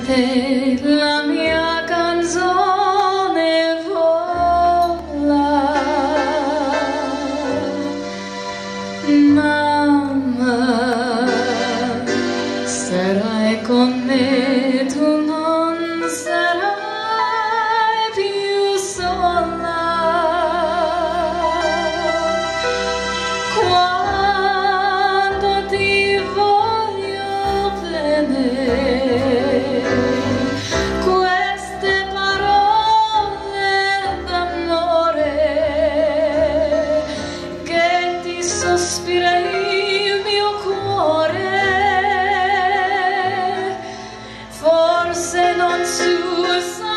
te la mia canzone vola. Mamma, sarai con me, tu non sarai più sola. Quando ti voglio bene, queste parole d'amore che ti sospira il mio cuore, forse non si usa